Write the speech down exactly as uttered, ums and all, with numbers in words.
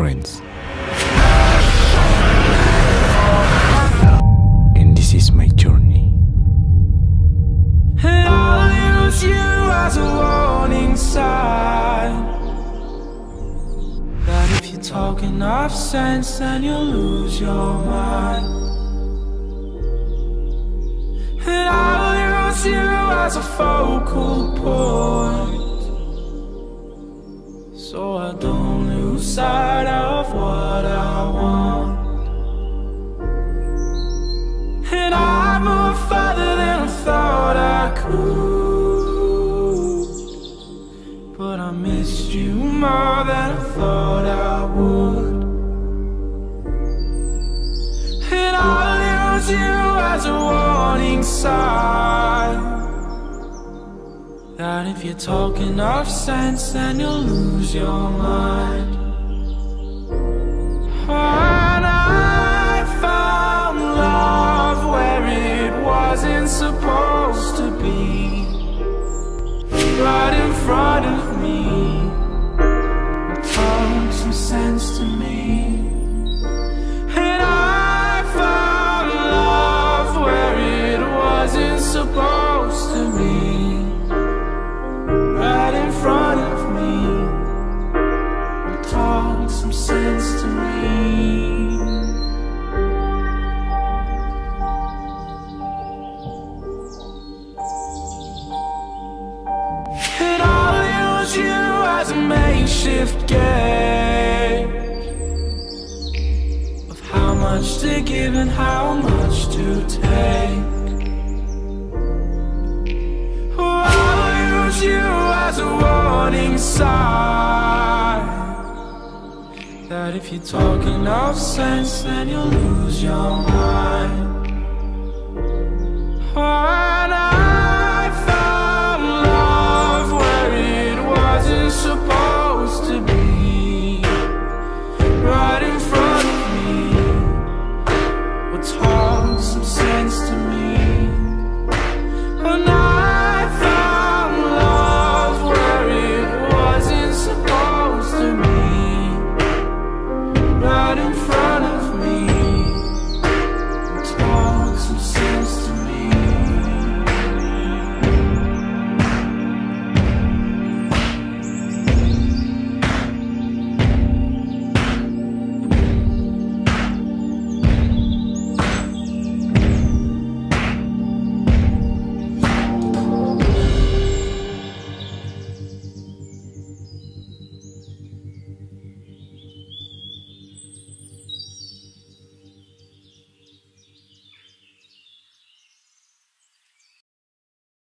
friends. And this is my journey. And I'll use you as a warning sign that if you talk enough sense, then you'll lose your mind. And I'll use you as a focal point, so I don't lose sight of what I want. And I moved farther than I thought I could, but I missed you more than I thought I would. And I'll use you as a warning sign that if you talk enough sense, then you'll lose your mind. And I found love where it wasn't supposed to be, right in front of me. Talk some sense to me. And I found love where it wasn't supposed to be, right in front of me. Talk some sense to me. And I'll use you as a makeshift gauge of how much to give and how much to take. You as a warning sign that if you talk enough sense, then you'll lose your mind. Oh,